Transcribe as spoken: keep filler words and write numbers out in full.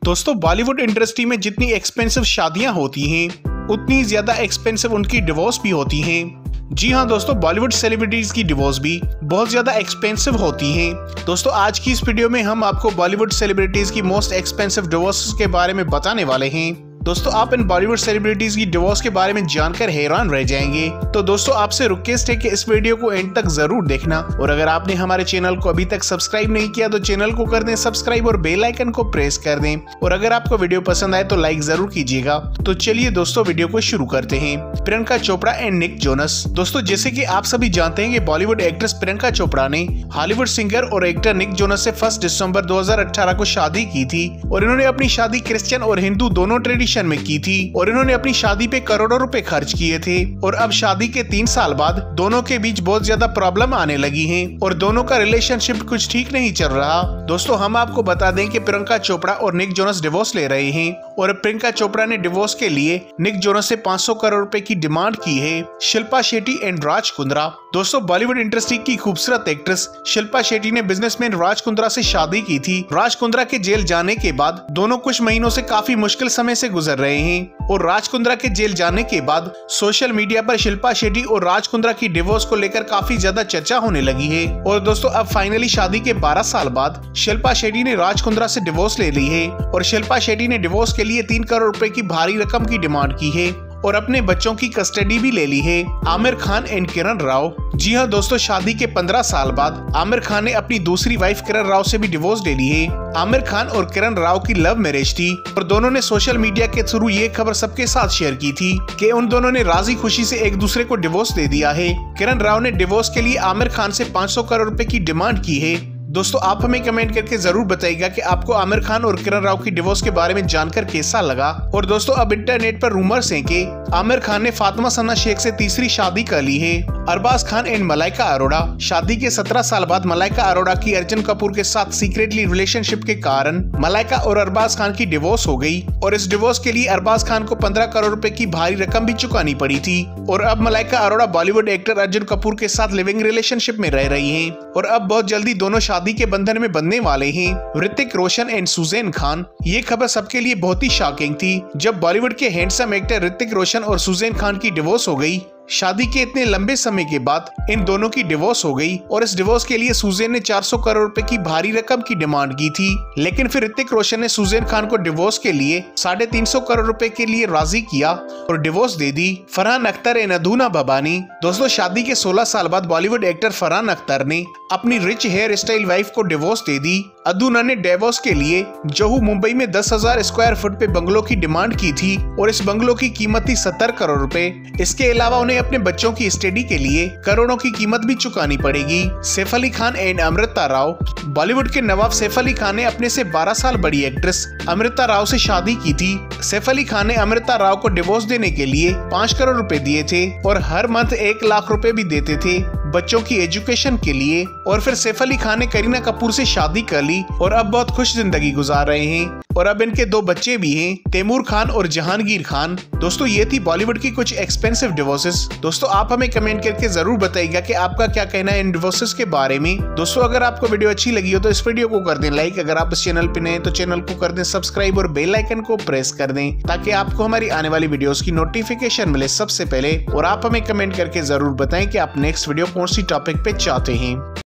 दोस्तों Bollywood industry में जितनी एक्सपेंसिव शादियां होती हैं उतनी ज्यादा एक्सपेंसिव उनकी डिवोर्स भी होती हैं। जी हाँ दोस्तों, बॉलीवुड सेलिब्रिटीज की डिवोर्स भी बहुत ज्यादा एक्सपेंसिव होती हैं। दोस्तों आज की इस वीडियो में हम आपको बॉलीवुड सेलिब्रिटीज की मोस्ट एक्सपेंसिव डिवोर्स के बारे में बताने वाले हैं। दोस्तों आप इन बॉलीवुड सेलिब्रिटीज की डिवोर्स के बारे में जानकर हैरान रह जाएंगे। तो दोस्तों आपसे रिक्वेस्ट है कि इस वीडियो को एंड तक जरूर देखना, और अगर आपने हमारे चैनल को अभी तक सब्सक्राइब नहीं किया तो चैनल को कर दें सब्सक्राइब और बेल आइकन को प्रेस कर दें, और अगर आपको वीडियो पसंद आए तो लाइक जरूर कीजिएगा। तो चलिए दोस्तों वीडियो को शुरू करते हैं। Priyanka Chopra and Nick Jonas. दोस्तों जैसे की आप सभी जानते हैं कि बॉलीवुड एक्ट्रेस प्रियंका चोपड़ा ने हॉलीवुड सिंगर और एक्टर निक जोनस से फर्स्ट दिसंबर दो हजार अठारह को शादी की थी, और इन्होंने अपनी शादी क्रिश्चियन और हिंदू दोनों ट्रेडिशन में की थी, और इन्होंने अपनी शादी पे करोड़ों रुपए खर्च किए थे। और अब शादी के तीन साल बाद दोनों के बीच बहुत ज्यादा प्रॉब्लम आने लगी हैं, और दोनों का रिलेशनशिप कुछ ठीक नहीं चल रहा। दोस्तों हम आपको बता दें कि प्रियंका चोपड़ा और निक जोनस डिवोर्स ले रहे हैं, और प्रियंका चोपड़ा ने डिवोर्स के लिए निक जोनस से पाँच सौ करोड़ रुपए की डिमांड की है। शिल्पा शेट्टी एंड राज कुंद्रा। दोस्तों बॉलीवुड इंडस्ट्री की खूबसूरत एक्ट्रेस शिल्पा शेट्टी ने बिजनेसमैन राज कुंद्रा से शादी की थी। राज कुंद्रा के जेल जाने के बाद दोनों कुछ महीनों से काफी मुश्किल समय से गुजर रहे हैं, और राज कुंद्रा के जेल जाने के बाद सोशल मीडिया पर शिल्पा शेट्टी और राज कुंद्रा की डिवोर्स को लेकर काफी ज्यादा चर्चा होने लगी है। और दोस्तों अब फाइनली शादी के बारह साल बाद शिल्पा शेट्टी ने राज कुंद्रा से डिवोर्स ले ली है, और शिल्पा शेट्टी ने डिवोर्स के लिए तीन करोड़ रुपए की भारी रकम की डिमांड की है, और अपने बच्चों की कस्टडी भी ले ली है। आमिर खान एंड किरण राव। जी हाँ दोस्तों, शादी के पंद्रह साल बाद आमिर खान ने अपनी दूसरी वाइफ किरण राव से भी डिवोर्स ले ली है। आमिर खान और किरण राव की लव मैरिज थी, और दोनों ने सोशल मीडिया के थ्रू ये खबर सबके साथ शेयर की थी कि उन दोनों ने राजी खुशी से एक दूसरे को डिवोर्स दे दिया है। किरण राव ने डिवोर्स के लिए आमिर खान से पाँच सौ करोड़ रुपए की डिमांड की है। दोस्तों आप हमें कमेंट करके जरूर बताइएगा कि आपको आमिर खान और किरण राव की डिवोर्स के बारे में जानकर कैसा लगा। और दोस्तों अब इंटरनेट पर रूमर्स हैं कि आमिर खान ने फातिमा सना शेख से तीसरी शादी कर ली है। अरबाज खान एंड मलाइका अरोड़ा। शादी के सत्रह साल बाद मलाइका अरोड़ा की अर्जुन कपूर के साथ सीक्रेटली रिलेशनशिप के कारण मलाइका और अरबाज खान की डिवोर्स हो गई, और इस डिवोर्स के लिए अरबाज खान को पंद्रह करोड़ रुपए की भारी रकम भी चुकानी पड़ी थी। और अब मलाइका अरोड़ा बॉलीवुड एक्टर अर्जुन कपूर के साथ लिविंग रिलेशनशिप में रह रही है, और अब बहुत जल्दी दोनों शादी के बंधन में बंधने वाले हैं। ऋतिक रोशन एंड सुजैन खान। ये खबर सबके लिए बहुत ही शॉकिंग थी जब बॉलीवुड के हैंडसम एक्टर ऋतिक रोशन और सुजैन खान की डिवोर्स हो गई। शादी के इतने लंबे समय के बाद इन दोनों की डिवोर्स हो गई, और इस डिवोर्स के लिए सुजैन ने चार सौ करोड़ रुपए की भारी रकम की डिमांड की थी, लेकिन फिर ऋतिक रोशन ने सुजैन खान को डिवोर्स के लिए साढ़े तीन सौ करोड़ रुपए के लिए राजी किया और डिवोर्स दे दी। फरहान अख्तर एंड अदुना भबानी। दोस्तों शादी के सोलह साल बाद बॉलीवुड एक्टर फरहान अख्तर ने अपनी रिच हेयर स्टाइल वाइफ को डिवोर्स दे दी। अदुना ने डिवोर्स के लिए जुहू मुंबई में दस हजार स्क्वायर फुट पे बंगलो की डिमांड की थी, और इस बंगलो की कीमत थी सत्तर करोड़ रुपए। इसके अलावा उन्हें अपने बच्चों की स्टडी के लिए करोड़ों की कीमत भी चुकानी पड़ेगी। सैफ अली खान एंड अमृता राव। बॉलीवुड के नवाब सैफ अली खान ने अपने से बारह साल बड़ी एक्ट्रेस अमृता राव से शादी की थी। सैफ अली खान ने अमृता राव को डिवोर्स देने के लिए पाँच करोड़ रुपए दिए थे, और हर मंथ एक लाख रुपए भी देते थे बच्चों की एजुकेशन के लिए। और फिर सैफ अली खान ने करीना कपूर से शादी कर ली, और अब बहुत खुश जिंदगी गुजार रहे हैं, और अब इनके दो बच्चे भी हैं, तैमूर खान और जहांगीर खान। दोस्तों ये थी बॉलीवुड की कुछ एक्सपेंसिव डिवोर्सेस। दोस्तों आप हमें कमेंट करके जरूर बताइएगा कि आपका क्या कहना है इन डिवोर्सेस के बारे में। दोस्तों अगर आपको वीडियो अच्छी लगी हो तो इस वीडियो को कर दें लाइक, अगर आप इस चैनल पे नए हैं तो चैनल को कर दें सब्सक्राइब और बेल आइकन को प्रेस कर दें, ताकि आपको हमारी आने वाली वीडियोस की नोटिफिकेशन मिले सबसे पहले। और आप हमें कमेंट करके जरूर बताएं कि आप नेक्स्ट वीडियो कौन सी टॉपिक पे चाहते हैं।